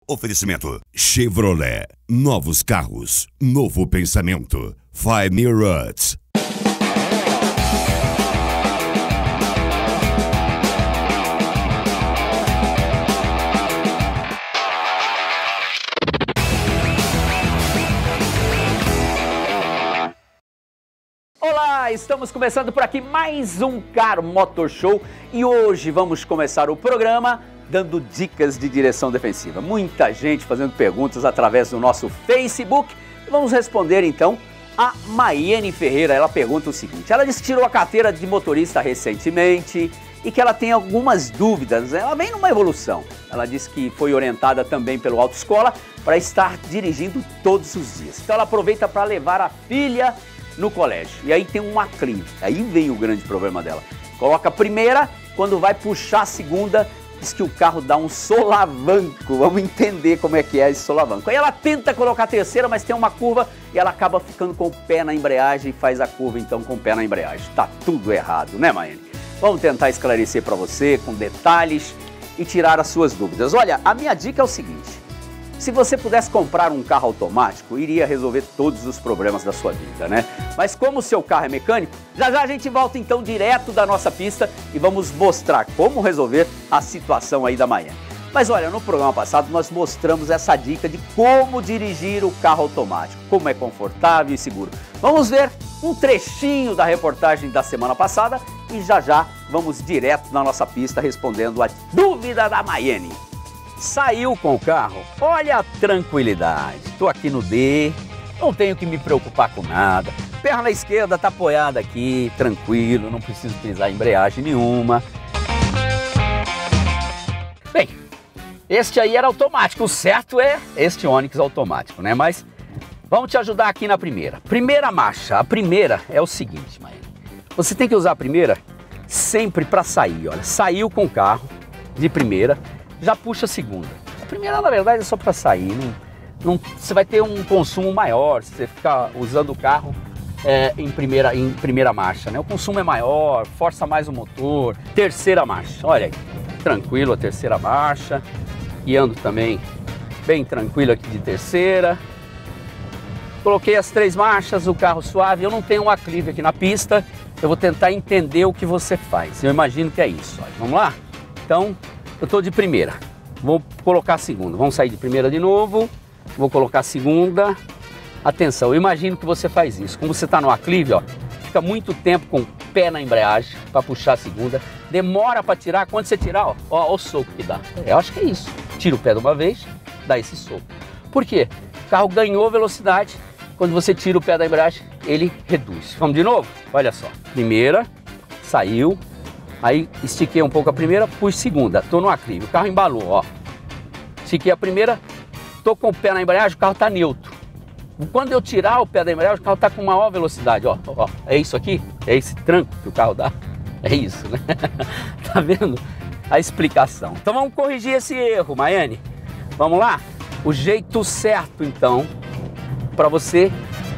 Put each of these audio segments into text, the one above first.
Oferecimento Chevrolet. Novos carros, novo pensamento. 5 New Roads. Olá, estamos começando por aqui mais um Car Motor Show e hoje vamos começar o programa dando dicas de direção defensiva. Muita gente fazendo perguntas através do nosso Facebook e vamos responder então a Maiane Ferreira. Ela pergunta o seguinte: ela disse que tirou a carteira de motorista recentemente e que ela tem algumas dúvidas. Ela vem numa evolução. Ela disse que foi orientada também pelo autoescola para estar dirigindo todos os dias. Então ela aproveita para levar a filha no colégio. E aí tem um aclive. Aí vem o grande problema dela. Coloca a primeira, quando vai puxar a segunda, diz que o carro dá um solavanco. Vamos entender como é que é esse solavanco. Aí ela tenta colocar a terceira, mas tem uma curva e ela acaba ficando com o pé na embreagem e faz a curva então com o pé na embreagem. Tá tudo errado, né, Maiane? Vamos tentar esclarecer para você com detalhes e tirar as suas dúvidas. Olha, a minha dica é o seguinte: se você pudesse comprar um carro automático, iria resolver todos os problemas da sua vida, né? Mas como o seu carro é mecânico, já já a gente volta então direto da nossa pista e vamos mostrar como resolver a situação aí da Maiane. Mas olha, no programa passado nós mostramos essa dica de como dirigir o carro automático, como é confortável e seguro. Vamos ver um trechinho da reportagem da semana passada e já já vamos direto na nossa pista respondendo a dúvida da Maiane. Saiu com o carro? Olha a tranquilidade. Estou aqui no D, não tenho que me preocupar com nada. Perna esquerda está apoiada aqui, tranquilo, não preciso utilizar embreagem nenhuma. Bem, este aí era automático, o certo é este Onix automático, né? Mas vamos te ajudar aqui na primeira. Primeira marcha, a primeira é o seguinte, Maíra. Você tem que usar a primeira sempre para sair, olha. Saiu com o carro de primeira, já puxa a segunda. A primeira, na verdade, é só para sair. Você vai ter um consumo maior se você ficar usando o carro em primeira marcha, né? O consumo é maior, força mais o motor. Terceira marcha, olha aí, tranquilo a terceira marcha. E ando também bem tranquilo aqui de terceira. Coloquei as 3 marchas, o carro suave. Eu não tenho um aclive aqui na pista. Eu vou tentar entender o que você faz. Eu imagino que é isso. Olha, vamos lá? Então, eu estou de primeira, vou colocar a segunda, vamos sair de primeira de novo, vou colocar a segunda. Atenção, eu imagino que você faz isso, como você está no aclive, ó, fica muito tempo com o pé na embreagem para puxar a segunda, demora para tirar, quando você tirar, ó o soco que dá. Eu acho que é isso, tira o pé de uma vez, dá esse soco. Por quê? O carro ganhou velocidade, quando você tira o pé da embreagem, ele reduz. Vamos de novo? Olha só, primeira, saiu. Aí estiquei um pouco a primeira, pus segunda, tô no aclive, o carro embalou, ó. Estiquei a primeira, tô com o pé na embreagem, o carro tá neutro. Quando eu tirar o pé da embreagem, o carro tá com maior velocidade, ó. É isso aqui? É esse tranco que o carro dá? É isso, né? Tá vendo a explicação? Então vamos corrigir esse erro, Maiane. Vamos lá? O jeito certo, então, para você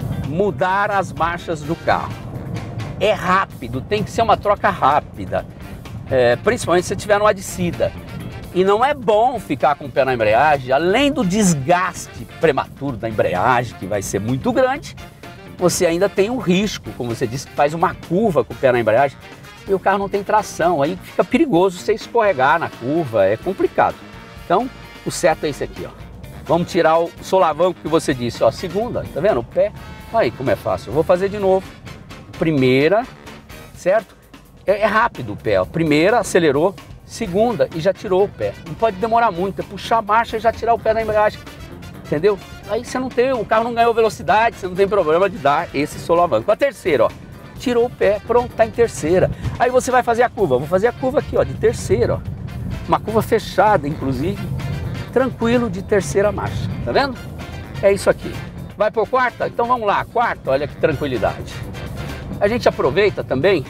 mudar as marchas do carro. É rápido, tem que ser uma troca rápida, principalmente se você estiver numa descida. E não é bom ficar com o pé na embreagem, além do desgaste prematuro da embreagem, que vai ser muito grande, você ainda tem um risco, como você disse, que faz uma curva com o pé na embreagem e o carro não tem tração, aí fica perigoso você escorregar na curva, é complicado. Então, o certo é esse aqui, ó. Vamos tirar o solavanco que você disse, ó, segunda, tá vendo? O pé, olha aí como é fácil, eu vou fazer de novo. Primeira, certo? É rápido o pé, ó. Primeira, acelerou, segunda e já tirou o pé. Não pode demorar muito, é puxar a marcha e já tirar o pé da embreagem, entendeu? Aí você não tem, o carro não ganhou velocidade, você não tem problema de dar esse solavanco. A terceira, ó, tirou o pé, pronto, tá em terceira. Aí você vai fazer a curva, vou fazer a curva aqui, ó, de terceira, ó. Uma curva fechada, inclusive, tranquilo de terceira marcha, tá vendo? É isso aqui. Vai por quarta? Então vamos lá, quarta, olha que tranquilidade. A gente aproveita também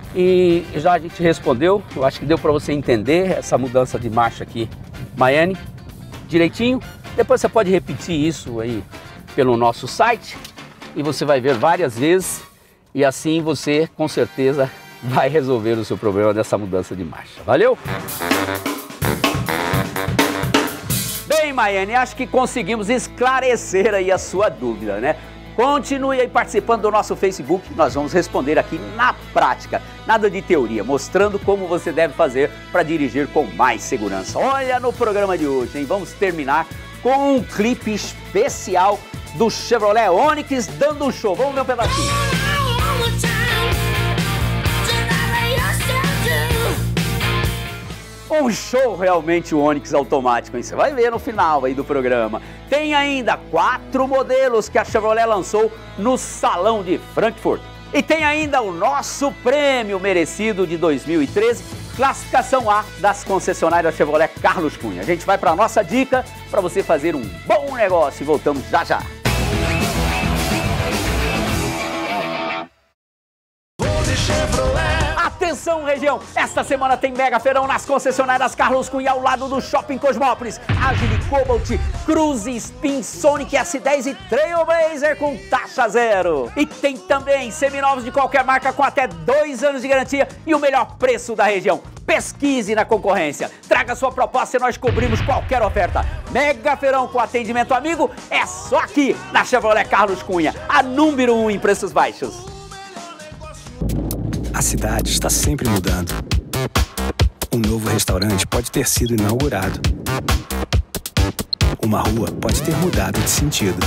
e já a gente respondeu, eu acho que deu para você entender essa mudança de marcha aqui, Maiane, direitinho. Depois você pode repetir isso aí pelo nosso site e você vai ver várias vezes e assim você com certeza vai resolver o seu problema dessa mudança de marcha. Valeu? Bem, Bem, Maiane, acho que conseguimos esclarecer aí a sua dúvida, né? Continue aí participando do nosso Facebook, nós vamos responder aqui na prática, nada de teoria, mostrando como você deve fazer para dirigir com mais segurança. Olha no programa de hoje, hein? Vamos terminar com um clipe especial do Chevrolet Onix dando um show. Vamos ver um pedacinho. Um show realmente o Onix automático, hein? Você vai ver no final aí do programa. Tem ainda 4 modelos que a Chevrolet lançou no Salão de Frankfurt. E tem ainda o nosso prêmio merecido de 2013, classificação A das concessionárias Chevrolet Carlos Cunha. A gente vai para a nossa dica para você fazer um bom negócio e voltamos já já. Atenção, região! Esta semana tem mega feirão nas concessionárias Carlos Cunha ao lado do Shopping Cosmópolis. Agile, Cobalt, Cruze, Spin, Sonic S10 e Trailblazer com taxa zero. E tem também seminovos de qualquer marca com até 2 anos de garantia e o melhor preço da região. Pesquise na concorrência, traga sua proposta e nós cobrimos qualquer oferta. Mega feirão com atendimento amigo é só aqui na Chevrolet Carlos Cunha, a número 1 em preços baixos. A cidade está sempre mudando. Um novo restaurante pode ter sido inaugurado. Uma rua pode ter mudado de sentido.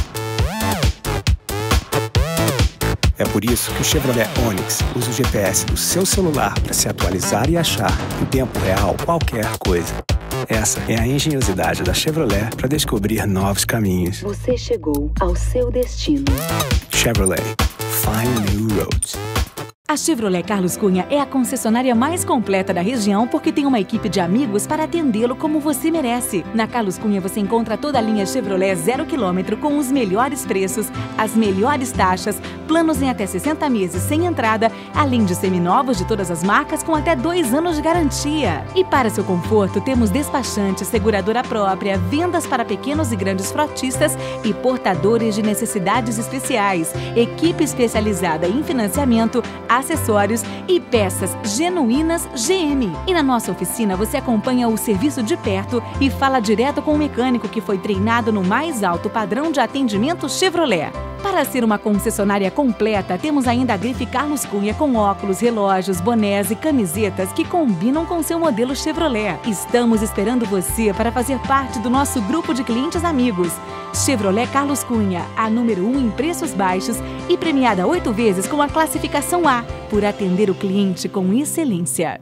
É por isso que o Chevrolet Onix usa o GPS do seu celular para se atualizar e achar, em tempo real, qualquer coisa. Essa é a engenhosidade da Chevrolet para descobrir novos caminhos. Você chegou ao seu destino. Chevrolet. Find new roads. A Chevrolet Carlos Cunha é a concessionária mais completa da região porque tem uma equipe de amigos para atendê-lo como você merece. Na Carlos Cunha você encontra toda a linha Chevrolet 0 km com os melhores preços, as melhores taxas, planos em até 60 meses sem entrada, além de seminovos de todas as marcas com até 2 anos de garantia. E para seu conforto temos despachante, seguradora própria, vendas para pequenos e grandes frotistas e portadores de necessidades especiais, equipe especializada em financiamento, acessórios e peças genuínas GM. E na nossa oficina você acompanha o serviço de perto e fala direto com o mecânico que foi treinado no mais alto padrão de atendimento Chevrolet. Para ser uma concessionária completa, temos ainda a grife Carlos Cunha com óculos, relógios, bonés e camisetas que combinam com seu modelo Chevrolet. Estamos esperando você para fazer parte do nosso grupo de clientes amigos. Chevrolet Carlos Cunha, a número 1 em preços baixos e premiada 8 vezes com a classificação A, por atender o cliente com excelência.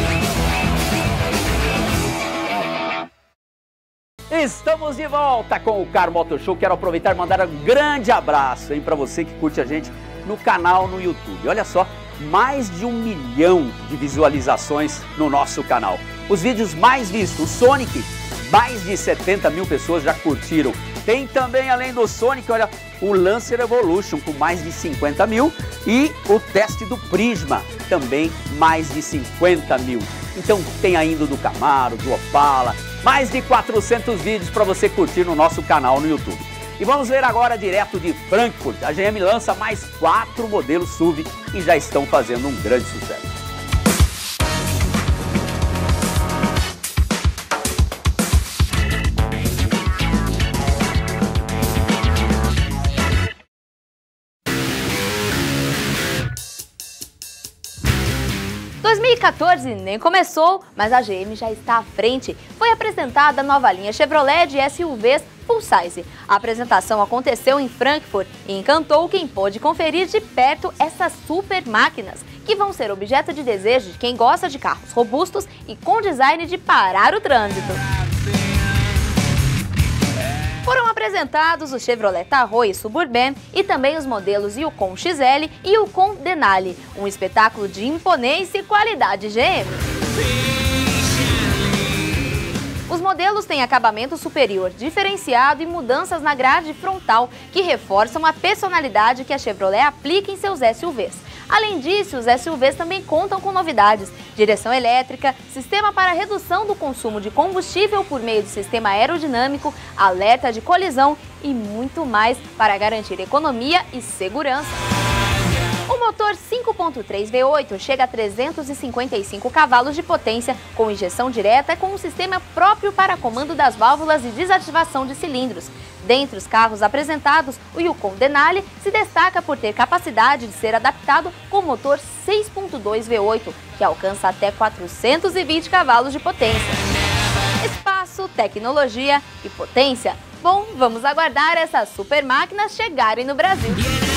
Estamos de volta com o Car Motor Show. Quero aproveitar e mandar um grande abraço para você que curte a gente no canal no YouTube. Olha só, mais de 1 milhão de visualizações no nosso canal. Os vídeos mais vistos, o Sonic, mais de 70 mil pessoas já curtiram. Tem também, além do Sonic, olha, o Lancer Evolution com mais de 50 mil e o teste do Prisma, também mais de 50 mil. Então tem ainda do Camaro, do Opala, mais de 400 vídeos para você curtir no nosso canal no YouTube. E vamos ver agora direto de Frankfurt. A GM lança mais 4 modelos SUV e já estão fazendo um grande sucesso. Em 2014 nem começou, mas a GM já está à frente. Foi apresentada a nova linha Chevrolet de SUVs full size. A apresentação aconteceu em Frankfurt e encantou quem pôde conferir de perto essas super máquinas, que vão ser objeto de desejo de quem gosta de carros robustos e com design de parar o trânsito. Foram apresentados o Chevrolet Tahoe Suburban e também os modelos Yukon XL e Yukon Denali, um espetáculo de imponência e qualidade GM. Os modelos têm acabamento superior diferenciado e mudanças na grade frontal que reforçam a personalidade que a Chevrolet aplica em seus SUVs. Além disso, os SUVs também contam com novidades: direção elétrica, sistema para redução do consumo de combustível por meio de sistema aerodinâmico, alerta de colisão e muito mais para garantir economia e segurança. O motor 5.3 V8 chega a 355 cavalos de potência com injeção direta com um sistema próprio para comando das válvulas e desativação de cilindros. Dentre os carros apresentados, o Yukon Denali se destaca por ter capacidade de ser adaptado com motor 6.2 V8, que alcança até 420 cavalos de potência. Espaço, tecnologia e potência. Bom, vamos aguardar essas super máquinas chegarem no Brasil.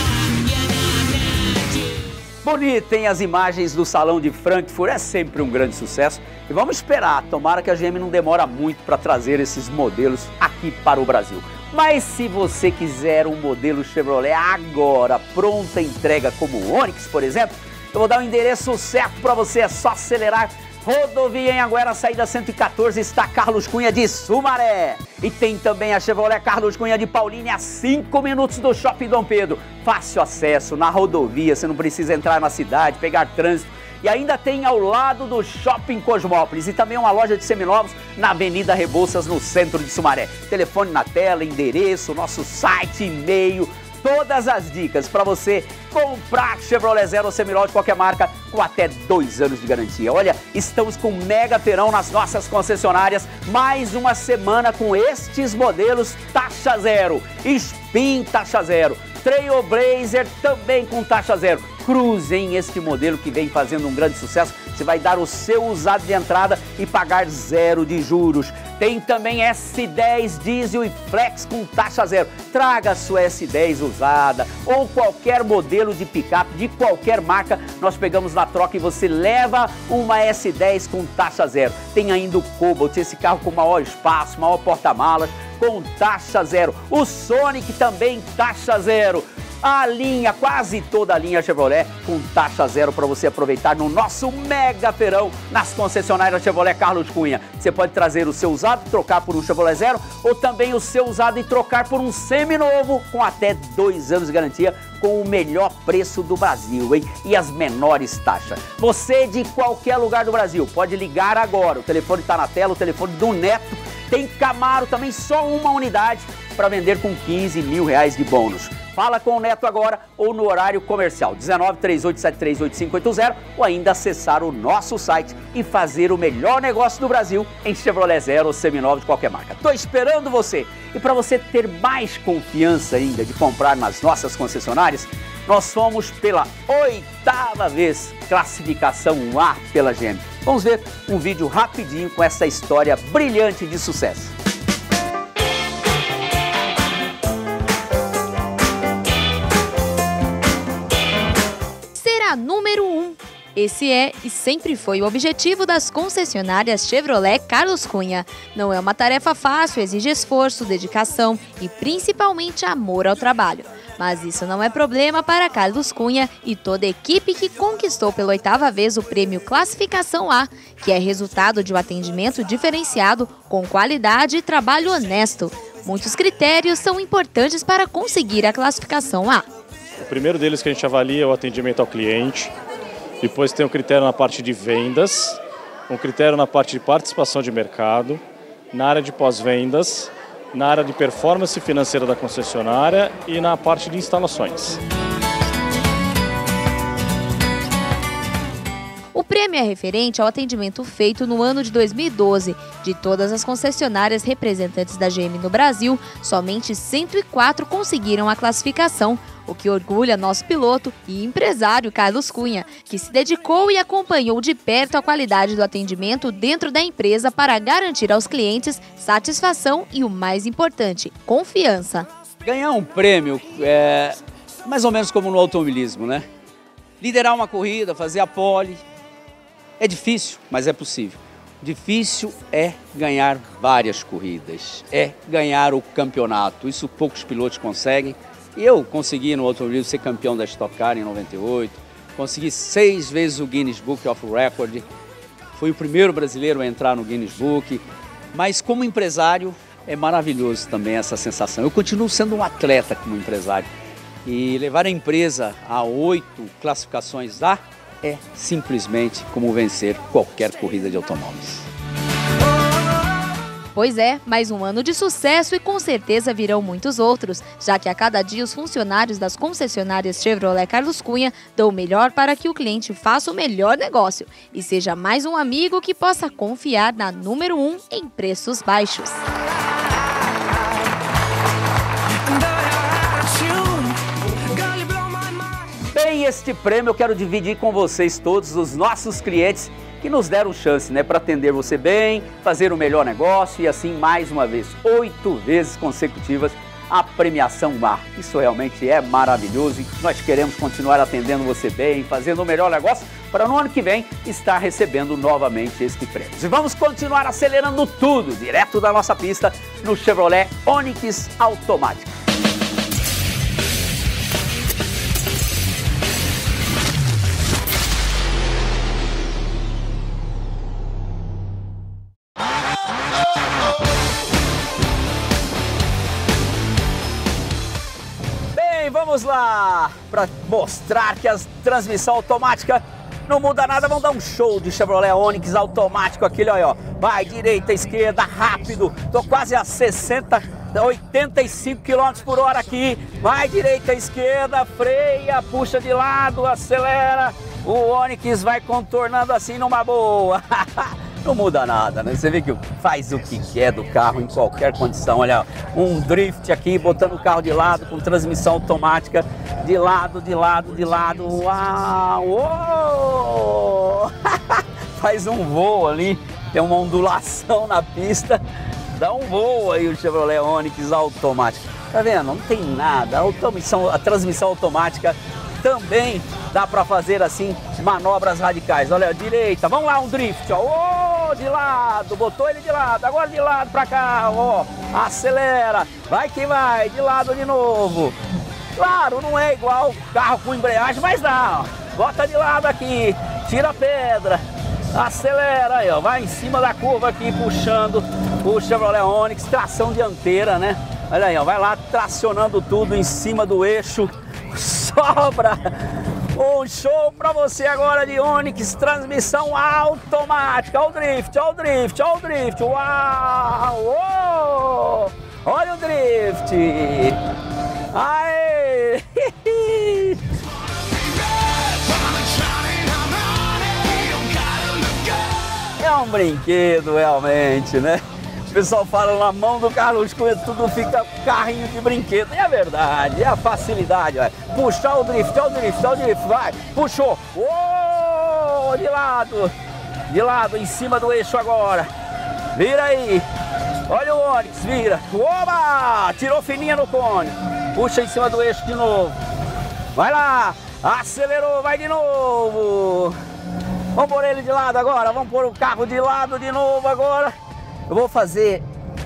Bonita, hein? As imagens do Salão de Frankfurt é sempre um grande sucesso. E vamos esperar, tomara que a GM não demora muito para trazer esses modelos aqui para o Brasil. Mas se você quiser um modelo Chevrolet agora, pronta entrega como o Onix, por exemplo, eu vou dar o endereço certo para você, é só acelerar. Rodovia em Anguera, saída 114, está Carlos Cunha de Sumaré. E tem também a Chevrolet Carlos Cunha de Paulínia, a 5 minutos do Shopping Dom Pedro. Fácil acesso na rodovia, você não precisa entrar na cidade, pegar trânsito. E ainda tem ao lado do Shopping Cosmópolis e também uma loja de seminovos na Avenida Rebouças, no centro de Sumaré. Telefone na tela, endereço, nosso site, e-mail, todas as dicas para você comprar Chevrolet Zero ou seminovos de qualquer marca com até 2 anos de garantia. Olha, estamos com mega feirão nas nossas concessionárias, mais uma semana com estes modelos taxa zero, Spin taxa zero, Trailblazer também com taxa zero. Cruzem este modelo que vem fazendo um grande sucesso. Você vai dar o seu usado de entrada e pagar 0 de juros. Tem também S10 Diesel e Flex com taxa zero. Traga a sua S10 usada ou qualquer modelo de picape de qualquer marca. Nós pegamos na troca e você leva uma S10 com taxa zero. Tem ainda o Cobalt, esse carro com maior espaço, maior porta-malas, com taxa zero. O Sonic também taxa zero. A linha, quase toda a linha Chevrolet com taxa zero para você aproveitar no nosso mega feirão nas concessionárias Chevrolet Carlos Cunha. Você pode trazer o seu usado, trocar por um Chevrolet Zero ou também o seu usado e trocar por um seminovo com até 2 anos de garantia com o melhor preço do Brasil, hein? E as menores taxas. Você de qualquer lugar do Brasil pode ligar agora. O telefone está na tela, o telefone do Neto. Tem Camaro também, só uma unidade para vender com 15 mil reais de bônus. Fala com o Neto agora ou no horário comercial 1938738580 ou ainda acessar o nosso site e fazer o melhor negócio do Brasil em Chevrolet Zero ou seminovo de qualquer marca. Tô esperando você! E para você ter mais confiança ainda de comprar nas nossas concessionárias, nós fomos pela 8ª vez classificação A pela GM. Vamos ver um vídeo rapidinho com essa história brilhante de sucesso. A número 1. Esse é e sempre foi o objetivo das concessionárias Chevrolet Carlos Cunha. Não é uma tarefa fácil, exige esforço, dedicação e principalmente amor ao trabalho. Mas isso não é problema para Carlos Cunha e toda a equipe que conquistou pela 8ª vez o prêmio Classificação A, que é resultado de um atendimento diferenciado, com qualidade e trabalho honesto. Muitos critérios são importantes para conseguir a classificação A. O primeiro deles que a gente avalia é o atendimento ao cliente, depois tem um critério na parte de vendas, um critério na parte de participação de mercado, na área de pós-vendas, na área de performance financeira da concessionária e na parte de instalações. O prêmio é referente ao atendimento feito no ano de 2012. De todas as concessionárias representantes da GM no Brasil, somente 104 conseguiram a classificação, o que orgulha nosso piloto e empresário Carlos Cunha, que se dedicou e acompanhou de perto a qualidade do atendimento dentro da empresa para garantir aos clientes satisfação e, o mais importante, confiança. Ganhar um prêmio é mais ou menos como no automobilismo, né? Liderar uma corrida, fazer a pole, é difícil, mas é possível. Difícil é ganhar várias corridas, é ganhar o campeonato. Isso poucos pilotos conseguem. Eu consegui no automobilismo ser campeão da Stock Car em 98, consegui 6 vezes o Guinness Book of Record, fui o primeiro brasileiro a entrar no Guinness Book, mas como empresário é maravilhoso também essa sensação. Eu continuo sendo um atleta como empresário e levar a empresa a 8 classificações A é simplesmente como vencer qualquer corrida de automóveis. Pois é, mais um ano de sucesso e com certeza virão muitos outros, já que a cada dia os funcionários das concessionárias Chevrolet Carlos Cunha dão o melhor para que o cliente faça o melhor negócio e seja mais um amigo que possa confiar na número 1 em preços baixos. Bem, este prêmio eu quero dividir com vocês todos, os nossos clientes que nos deram chance, né, para atender você bem, fazer o melhor negócio e assim mais uma vez, 8 vezes consecutivas a premiação mar. Isso realmente é maravilhoso e nós queremos continuar atendendo você bem, fazendo o melhor negócio para no ano que vem estar recebendo novamente este prêmio. E vamos continuar acelerando tudo direto da nossa pista no Chevrolet Onix Automática. Vamos lá, para mostrar que a transmissão automática não muda nada, vamos dar um show de Chevrolet Onix automático, aquele, olha, ó, vai direita, esquerda, rápido, tô quase a 85 km por hora aqui, vai direita, esquerda, freia, puxa de lado, acelera, o Onix vai contornando assim numa boa. Não muda nada, né? Você vê que faz o que quer do carro em qualquer condição. Olha, um drift aqui, botando o carro de lado com transmissão automática. De lado, de lado, de lado. Uau! Faz um voo ali, tem uma ondulação na pista. Dá um voo aí o Chevrolet Onix automático. Tá vendo? Não tem nada. A transmissão automática também dá para fazer assim manobras radicais. Olha, direita, vamos lá, um drift, ó. De lado, botou ele de lado, agora de lado para cá, ó, acelera, vai que vai, de lado de novo. Claro, não é igual carro com embreagem, mas dá, ó. Bota de lado aqui, tira a pedra, acelera aí, ó, vai em cima da curva aqui, puxando o Chevrolet Onix, tração dianteira, né? Olha aí, ó, vai lá tracionando tudo em cima do eixo, sobra. Um show pra você agora de Onix, transmissão automática. Olha o drift, olha o drift, olha o drift. Uau! Uou! Olha o drift. Aê! É um brinquedo realmente, né? O pessoal fala na mão do Carlos Cunha, tudo fica carrinho de brinquedo. E é verdade, é a facilidade. Ó. Puxar o drift, vai, puxou. Uou, de lado, em cima do eixo agora. Vira aí, olha o Onix, vira. Oba, tirou fininha no cone. Puxa em cima do eixo de novo. Vai lá, acelerou, vai de novo. Vamos pôr ele de lado agora, vamos pôr o carro de lado de novo agora. Eu vou fazer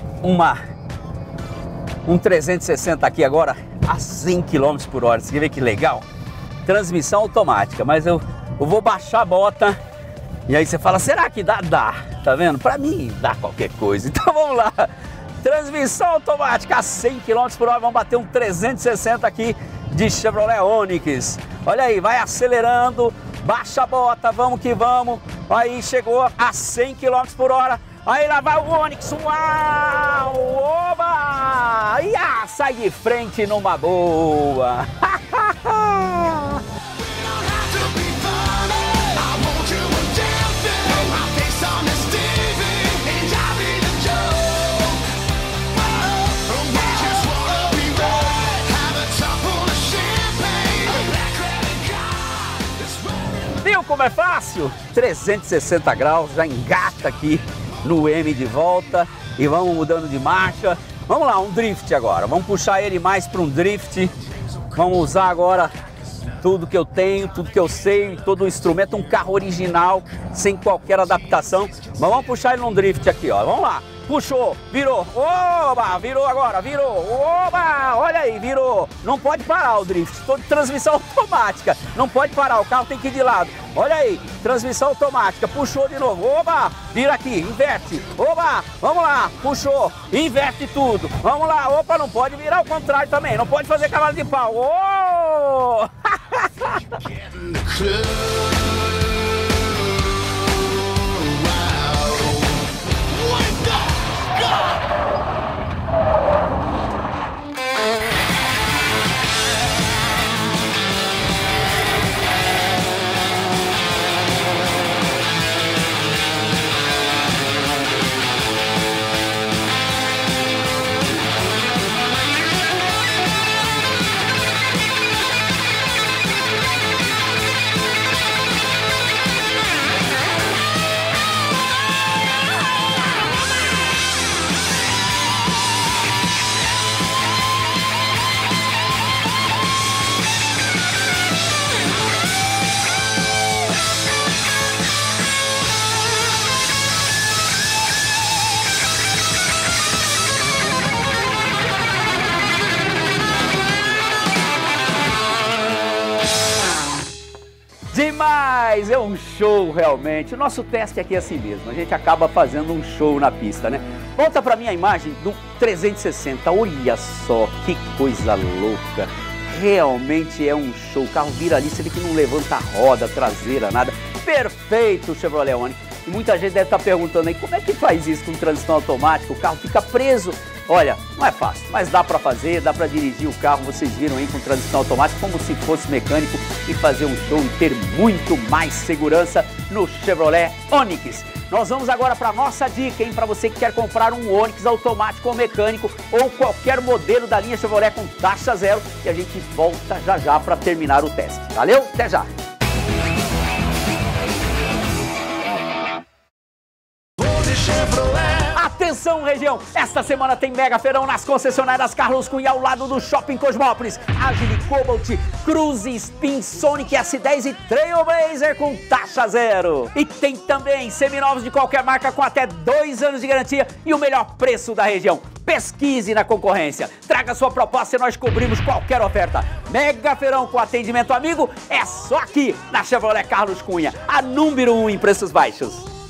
um 360 aqui agora a 100 km por hora. Você vê que legal? Transmissão automática, mas eu vou baixar a bota. E aí você fala, será que dá? Dá, tá vendo? Pra mim dá qualquer coisa. Então vamos lá. Transmissão automática a 100 km por hora. Vamos bater um 360 aqui de Chevrolet Onix. Olha aí, vai acelerando, baixa a bota, vamos que vamos. Aí chegou a 100 km por hora. Aí lá vai o Onix, uau, oba! E sai de frente numa boa. Viu como é fácil? 360 graus, já engata aqui no M de volta e vamos mudando de marcha. Vamos lá, um drift agora. Vamos puxar ele mais para um drift. Vamos usar agora tudo que eu tenho, tudo que eu sei, todo o instrumento, um carro original, sem qualquer adaptação. Mas vamos puxar ele num drift aqui, ó. Vamos lá. Puxou, virou, oba, virou agora, virou, oba, olha aí, virou. Não pode parar o drift, tô de transmissão automática, não pode parar, o carro tem que ir de lado. Olha aí, transmissão automática, puxou de novo, oba, vira aqui, inverte, oba, vamos lá, puxou, inverte tudo, vamos lá, opa, não pode virar ao contrário também, não pode fazer cavalo de pau, oh! Rapaz, é um show realmente. O nosso teste aqui é assim mesmo, a gente acaba fazendo um show na pista, né? Volta pra mim a imagem do 360, olha só que coisa louca. Realmente é um show, o carro vira ali, você vê que não levanta a roda traseira, nada. Perfeito o Chevrolet Onix. E muita gente deve estar perguntando aí, como é que faz isso com transição automática? O carro fica preso. Olha, não é fácil, mas dá para fazer, dá para dirigir o carro, vocês viram aí com transição automática, como se fosse mecânico e fazer um show e ter muito mais segurança no Chevrolet Onix. Nós vamos agora para a nossa dica, hein, para você que quer comprar um Onix automático ou mecânico ou qualquer modelo da linha Chevrolet com taxa zero, e a gente volta já já para terminar o teste. Valeu? Até já! Atenção, região! Esta semana tem mega feirão nas concessionárias Carlos Cunha ao lado do Shopping Cosmópolis. Agile, Cobalt, Cruze, Spin, Sonic S10 e Trailblazer com taxa zero. E tem também seminovos de qualquer marca com até 2 anos de garantia e o melhor preço da região. Pesquise na concorrência, traga sua proposta e nós cobrimos qualquer oferta. Mega feirão com atendimento amigo é só aqui na Chevrolet Carlos Cunha, a número 1 em preços baixos.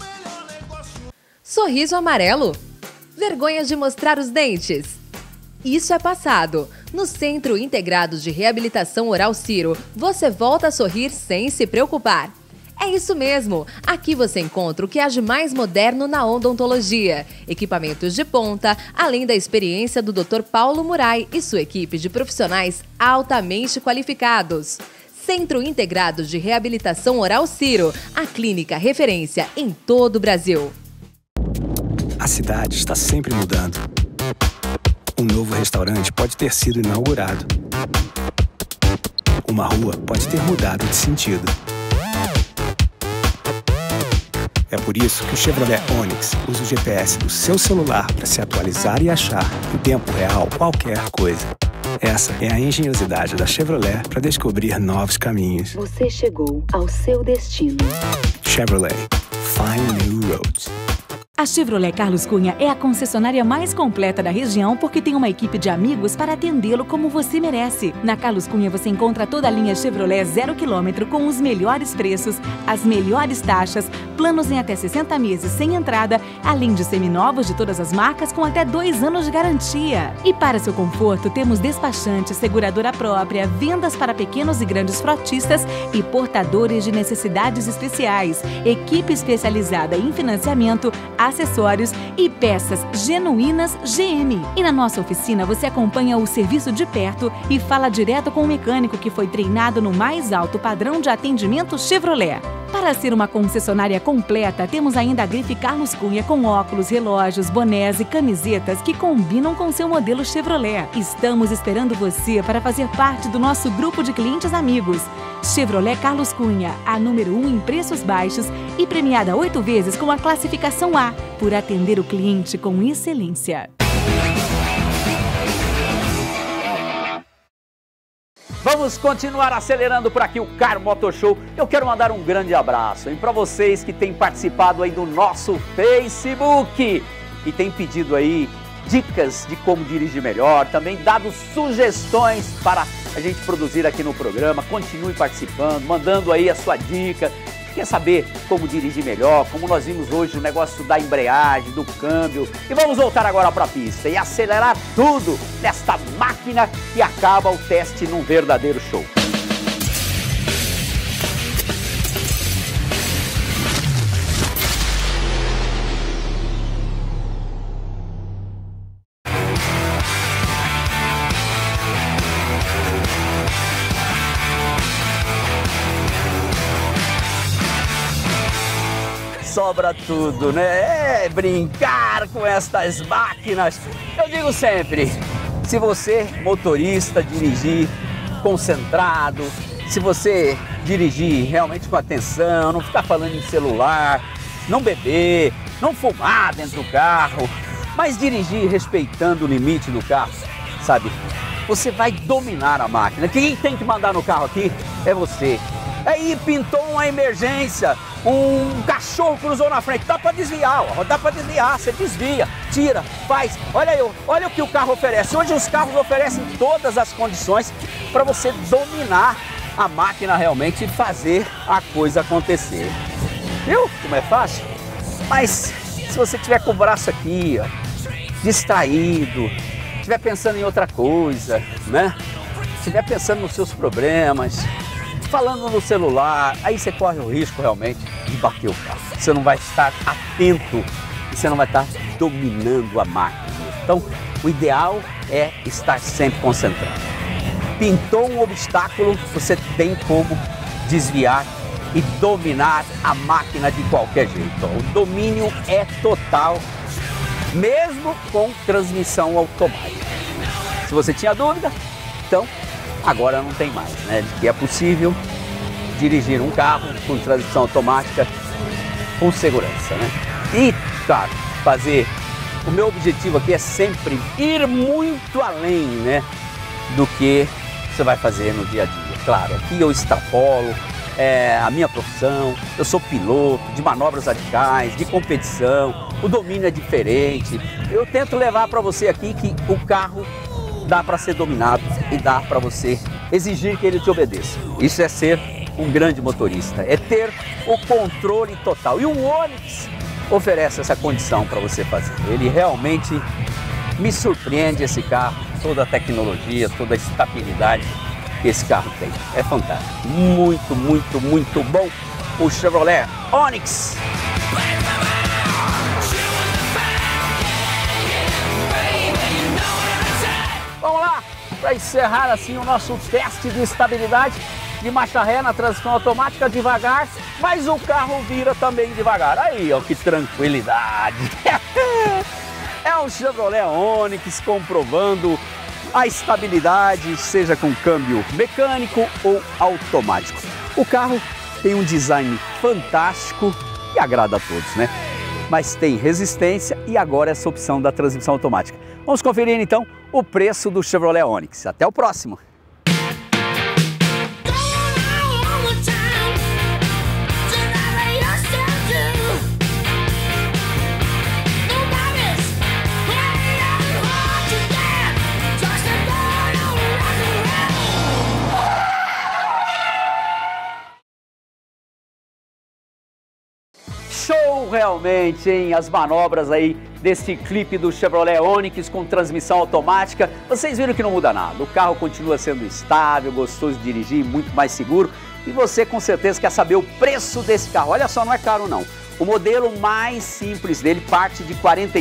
Sorriso amarelo? Vergonha de mostrar os dentes? Isso é passado. No Centro Integrado de Reabilitação Oral Ciro, você volta a sorrir sem se preocupar. É isso mesmo! Aqui você encontra o que há de mais moderno na odontologia. Equipamentos de ponta, além da experiência do Dr. Paulo Murai e sua equipe de profissionais altamente qualificados. Centro Integrado de Reabilitação Oral Ciro, a clínica referência em todo o Brasil. A cidade está sempre mudando. Um novo restaurante pode ter sido inaugurado. Uma rua pode ter mudado de sentido. É por isso que o Chevrolet Onix usa o GPS do seu celular para se atualizar e achar, em tempo real, qualquer coisa. Essa é a engenhosidade da Chevrolet para descobrir novos caminhos. Você chegou ao seu destino. Chevrolet. Find new roads. A Chevrolet Carlos Cunha é a concessionária mais completa da região porque tem uma equipe de amigos para atendê-lo como você merece. Na Carlos Cunha você encontra toda a linha Chevrolet 0 km com os melhores preços, as melhores taxas, planos em até 60 meses sem entrada, além de seminovos de todas as marcas com até 2 anos de garantia. E para seu conforto temos despachante, seguradora própria, vendas para pequenos e grandes frotistas e portadores de necessidades especiais, equipe especializada em financiamento, acessórios e peças genuínas GM. E na nossa oficina você acompanha o serviço de perto e fala direto com o mecânico que foi treinado no mais alto padrão de atendimento Chevrolet. Para ser uma concessionária completa, temos ainda a grife Carlos Cunha com óculos, relógios, bonés e camisetas que combinam com seu modelo Chevrolet. Estamos esperando você para fazer parte do nosso grupo de clientes amigos. Chevrolet Carlos Cunha, a número 1 em preços baixos e premiada 8 vezes com a classificação A, por atender o cliente com excelência. Vamos continuar acelerando por aqui o Car Motor Show. Eu quero mandar um grande abraço para vocês que têm participado aí do nosso Facebook e têm pedido aí dicas de como dirigir melhor, também dado sugestões para a gente produzir aqui no programa. Continue participando, mandando aí a sua dica. Quer saber como dirigir melhor, como nós vimos hoje o negócio da embreagem, do câmbio. E vamos voltar agora para a pista e acelerar tudo nesta máquina que acaba o teste num verdadeiro show. Sobra tudo, né? É brincar com estas máquinas. Eu digo sempre, se você, motorista, dirigir concentrado, se você dirigir realmente com atenção, não ficar falando em celular, não beber, não fumar dentro do carro, mas dirigir respeitando o limite do carro, sabe? Você vai dominar a máquina. Quem tem que mandar no carro aqui é você. Aí pintou uma emergência, um cachorro cruzou na frente, dá para desviar, ó, dá para desviar, você desvia, tira, faz. Olha o que o carro oferece. Hoje os carros oferecem todas as condições para você dominar a máquina realmente fazer a coisa acontecer. Viu como é fácil? Mas se você tiver com o braço aqui, ó, distraído, estiver pensando em outra coisa, né? Estiver pensando nos seus problemas, falando no celular, aí você corre o risco realmente de bater o carro. Você não vai estar atento e você não vai estar dominando a máquina. Então, o ideal é estar sempre concentrado. Pintou um obstáculo, você tem como desviar e dominar a máquina de qualquer jeito. O domínio é total, mesmo com transmissão automática. Se você tinha dúvida, então agora não tem mais, né? De que é possível dirigir um carro com transmissão automática com segurança, né? E, claro, o meu objetivo aqui é sempre ir muito além, né, do que você vai fazer no dia a dia. Claro, aqui eu extrapolo a minha profissão, eu sou piloto de manobras radicais, de competição, o domínio é diferente. Eu tento levar para você aqui que o carro dá para ser dominado e dá para você exigir que ele te obedeça. Isso é ser um grande motorista, é ter o controle total. E o Onix oferece essa condição para você fazer. Ele realmente me surpreende, esse carro, toda a tecnologia, toda a estabilidade que esse carro tem. É fantástico, muito, muito, muito bom o Chevrolet Onix. Vamos lá, para encerrar assim o nosso teste de estabilidade de marcha ré na transmissão automática, devagar, mas o carro vira também devagar. Aí, ó, que tranquilidade! É um Chevrolet Onix comprovando a estabilidade, seja com câmbio mecânico ou automático. O carro tem um design fantástico e agrada a todos, né? Mas tem resistência e agora essa opção da transmissão automática. Vamos conferir então o preço do Chevrolet Onix. Até o próximo! Show realmente, hein? As manobras aí desse clipe do Chevrolet Onix com transmissão automática. Vocês viram que não muda nada. O carro continua sendo estável, gostoso de dirigir, muito mais seguro. E você com certeza quer saber o preço desse carro. Olha só, não é caro não. O modelo mais simples dele parte de R$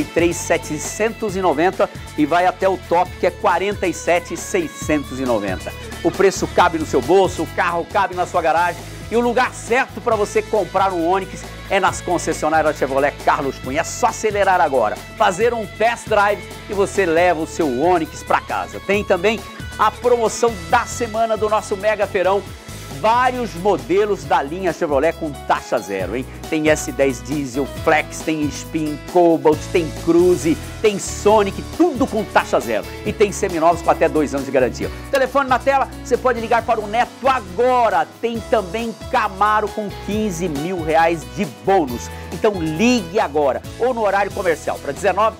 43.790 e vai até o top, que é R$ 47.690. O preço cabe no seu bolso, o carro cabe na sua garagem. E o lugar certo para você comprar um Onix é nas concessionárias Chevrolet Carlos Cunha. É só acelerar agora, fazer um test drive e você leva o seu Onix para casa. Tem também a promoção da semana do nosso Mega Feirão. Vários modelos da linha Chevrolet com taxa zero, hein? Tem S10 Diesel, Flex, tem Spin, Cobalt, tem Cruze, tem Sonic, tudo com taxa zero. E tem seminovos com até 2 anos de garantia. Telefone na tela, você pode ligar para o Neto agora. Tem também Camaro com R$15 mil de bônus. Então ligue agora ou no horário comercial para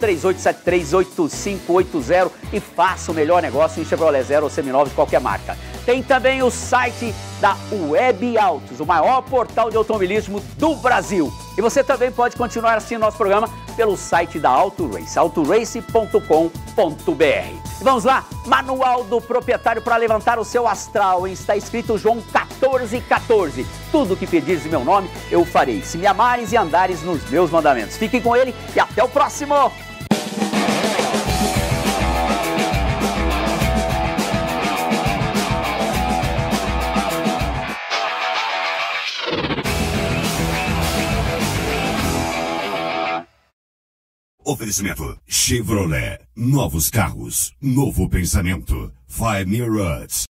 1938738580 e faça o melhor negócio em Chevrolet Zero ou seminovos de qualquer marca. Tem também o site da Web Autos, o maior portal de automobilismo do Brasil. E você também pode continuar assistindo nosso programa pelo site da Auto Race, autorace.com.br. E vamos lá, manual do proprietário para levantar o seu astral, hein? Está escrito João 14,14. Tudo que pedires em meu nome, eu farei, se me amares e andares nos meus mandamentos. Fiquem com ele e até o próximo! Oferecimento Chevrolet. Novos carros, novo pensamento. 5 Near Roots.